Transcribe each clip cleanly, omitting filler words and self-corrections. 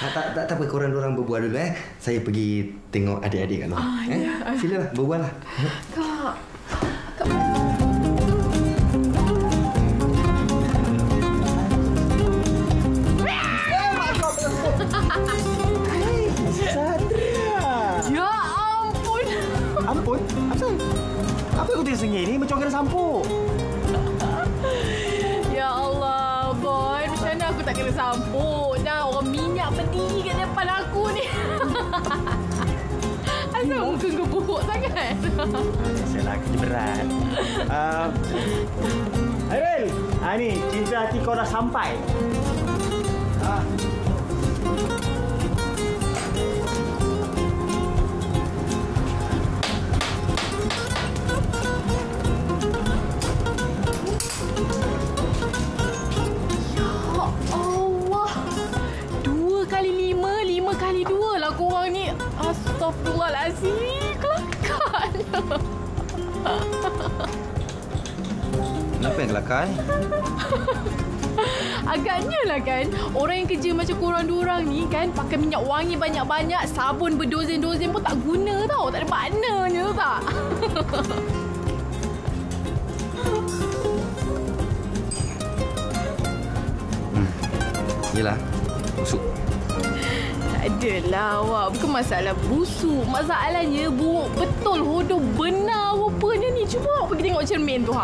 Tak apa, korang orang berbual dulu Saya pergi tengok adik-adik kat luar. Ya. Silalah, berbual lah. Kak. Ya ampun. Ampun? Asal? Apa aku tengah sengih ni? Macam orang kena sampuk. Ya Allah, boy. Macam mana aku tak kena sampuk? Dah orang minyak berdiri kat depan aku ni. Asal muka kau buruk sangat? Biasalah, kerja berat. Hairil, ni cinta hati kau dah sampai. Astaghfirullahalazim, kelakar. Kenapa yang kelakar? Agaknya lah kan, orang yang kerja macam korang diorang ni kan, pakai minyak wangi banyak-banyak, sabun berdozen-dozen pun tak guna tau. Tak ada maknanya tak? Yelah, busuk. Adalah awak, bukan masalah busuk. Masalahnya buruk betul, hodoh benar rupanya ni. Cuba awak pergi tengok cermin tu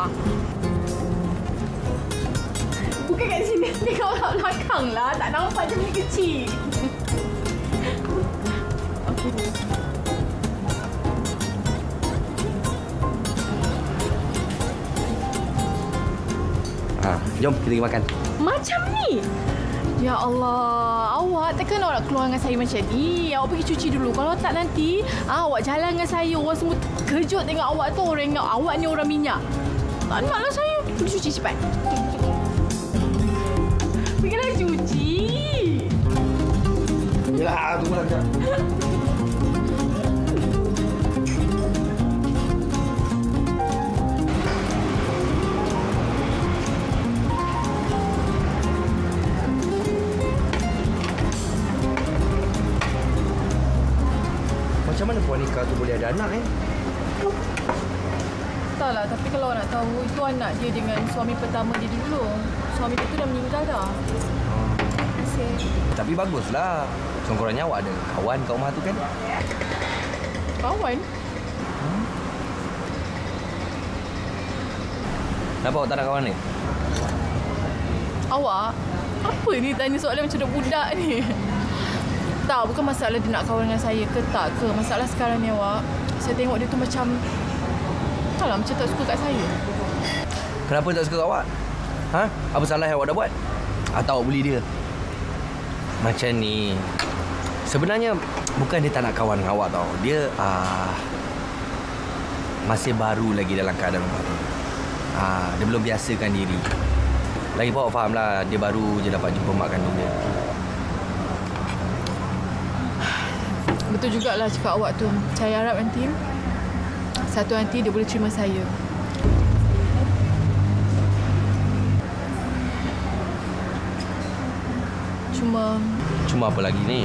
Bukan kat sini, tengok kat belakang lah. Tak nampak cermin kecil. Jom kita pergi makan. Macam ni? Ya Allah, awak takkan awak nak keluar dengan saya macam ni. Awak pergi cuci dulu. Kalau tak nanti, awak jalan dengan saya. Orang semua kejut tengok awak tu. Orang ingat awak ni orang minyak. Tak naklah saya. Pergi cuci cepat. Pergilah cuci. Yelah, tunggulah kejap. Macam mana Puan Nika tu boleh ada anak Taklah, tapi kalau nak tahu, itu anak dia dengan suami pertama dia dulu. Suami dia tu dah meninggal dah. Tapi baguslah. Sekurang-kurangnya awak ada kawan kat rumah tu kan? Kawan? Kenapa awak tak nak kawan ni? Awak? Apa ni tanya soalan macam budak ni? Tak, bukan masalah dia nak kawan dengan saya ke tak ke. Masalah sekarang ni awak, saya tengok dia tu macam macam tak suka kat saya. Kenapa tak suka kat awak? Apa salah yang awak dah buat? Atau awak bully dia? Macam ni. Sebenarnya bukan dia tak nak kawan dengan awak tau. Dia masih baru lagi dalam keadaan rumah tu. Dia belum biasakan diri. Lagipun awak faham lah, dia baru je dapat jumpa mak kandung dia. Betul jugalah cakap awak tu. Saya harap nanti satu nanti dia boleh terima saya. Cuma apa lagi ni?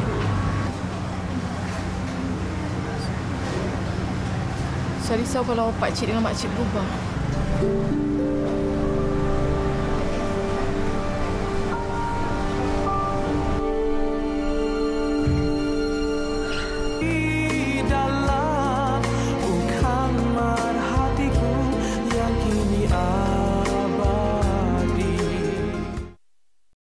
saya risau kalau pakcik dengan makcik berubah.